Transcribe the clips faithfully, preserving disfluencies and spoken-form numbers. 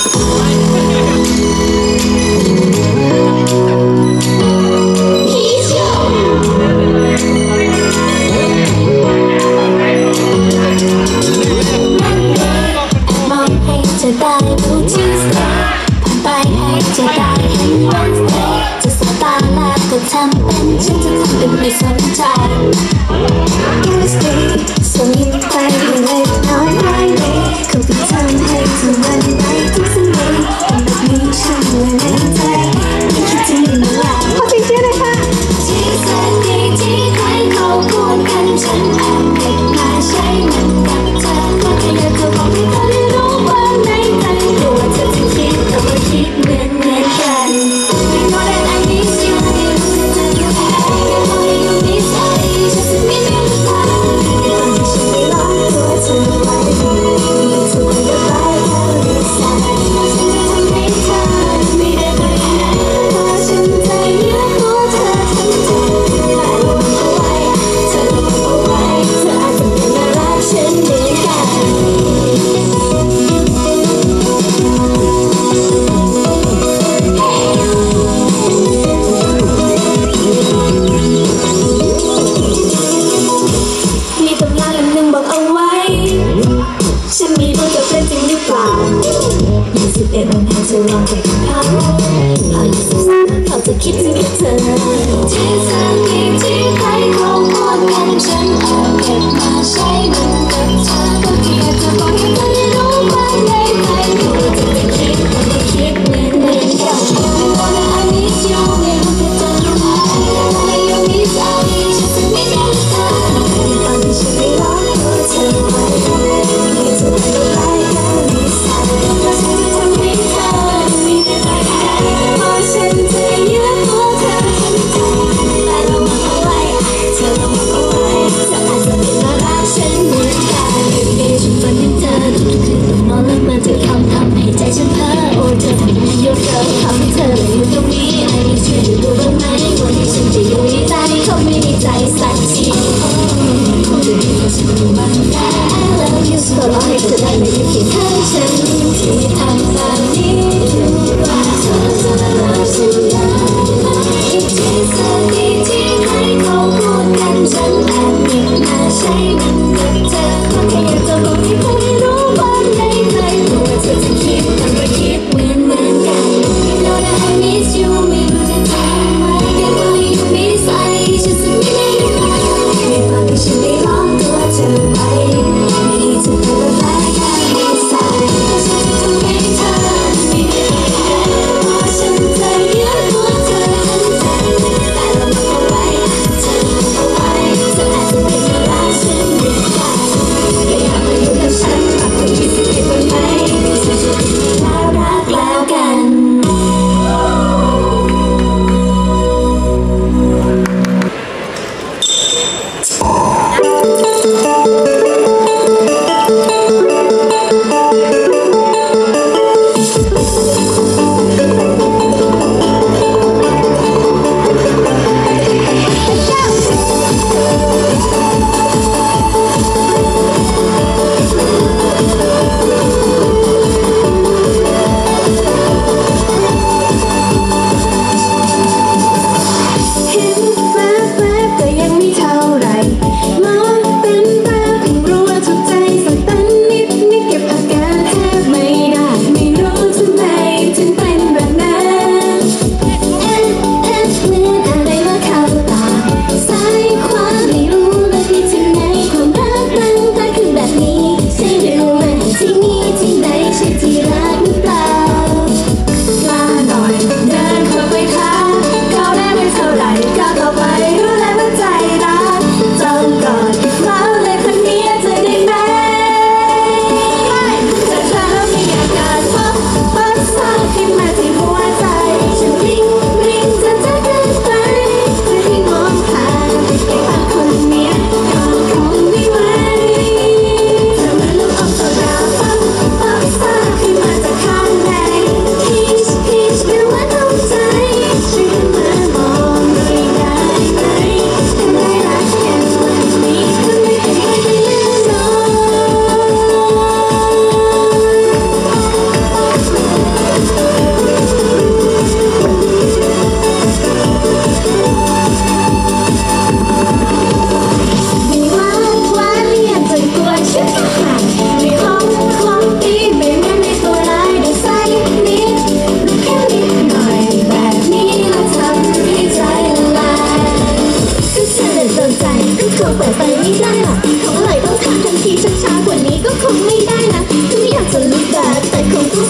จะได้รู้ที่สุดผ่านไปให้จะได้เห็นวันเด็กจะสบตาแล้วก็ทำเป็นฉันจะทำเป็นไม่สนใจ Yes baby ส่งยิ้มไปให้เล็กน้อยไม่เลยเขาไปทำให้เธอวันไหนทุกสิ่งเลยทำแบบนี้ฉันเลยในใจไม่คิดจะลืมเวลาขอเสียงเชียร์เลยค่ะที่แสนดีที่ใครเขาพูดกันฉันแอบเก็บมาใช้มันกับเธอก็แค่อยากจะบอกให้เธอได้รู้ว่าในใจตัวเธอจะคิดแต่ว่าคิดเหมือนเหมือนกัน You know that I miss you ไม่รู้จะเจอยังไง You know that you miss I just miss you ตอนที่ฉันไม่ร้องตัวเธอไว้ไม่ถูกกับใครแล้วดีใจฉันจะทำให้เธอไม่ได้ไปไหนเพราะฉันใจยึดตัวเธอทั้งใจแต่ระวังเอาไว้เธอระวังเอาไว้เธออาจจะไม่น่ารักฉันเหมือนกันมีตำราเล่มหนึ่งบอกเอาไว้ฉันมีตัวจะเป็นจริงหรือเปล่ายี่สิบเอ็ดวันให้เธอลองไปกับเขาพอยี่สิบสามเขาจะคิดถึงเธอที่แสนดีที่ใครเขาพูดกันฉันเอาเก็บมาใช้มันกับเธอก็แค่อยากจะบอกให้เธอได้รู้ว่าในใจตัวเธอจะคิดแต่ไม่คิดเหมือนเหมือนกัน You know that I miss you ไม่รู้จะเจอยังไง You know that you miss I just miss you ตอนที่ฉันไม่ร้องตัวเธอไว้ไม่เธอไม่ได้ไล่กันนิสัยเพราะฉันจะทำให้เธอไม่ได้ไปไหนเพราะฉันจะยึดตัวเธอทั้งใจแต่ระวังเอาไว้เธอระวังเอาไว้เธออาจจะเป็นอะไร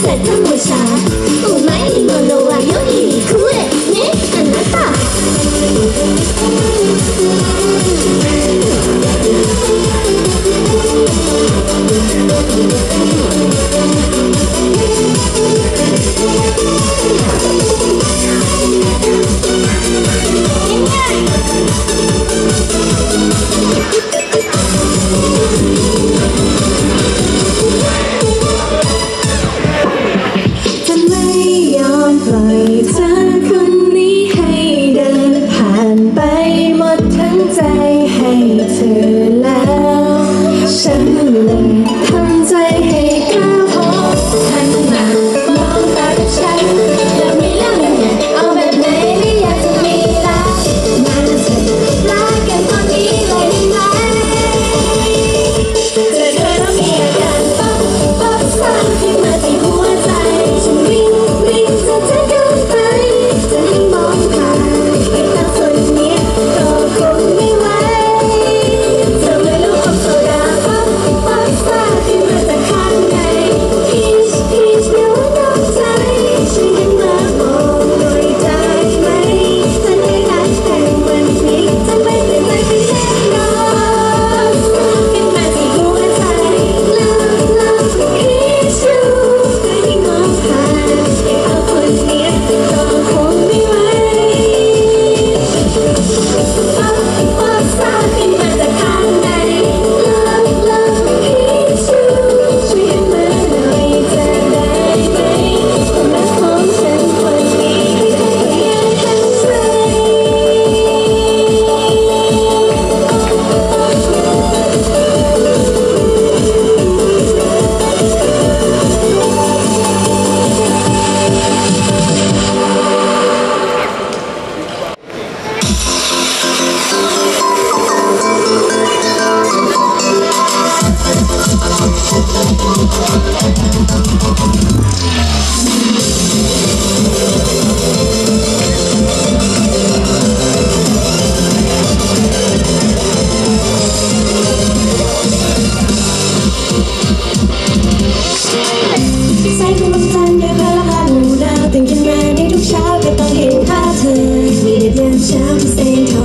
たもさお前にものはより食えねあなたตื่นขึ้นมาในทุกเช้าก็ต้องเห็นภาพเธอมีแต่เพียงเช้าที่เส้น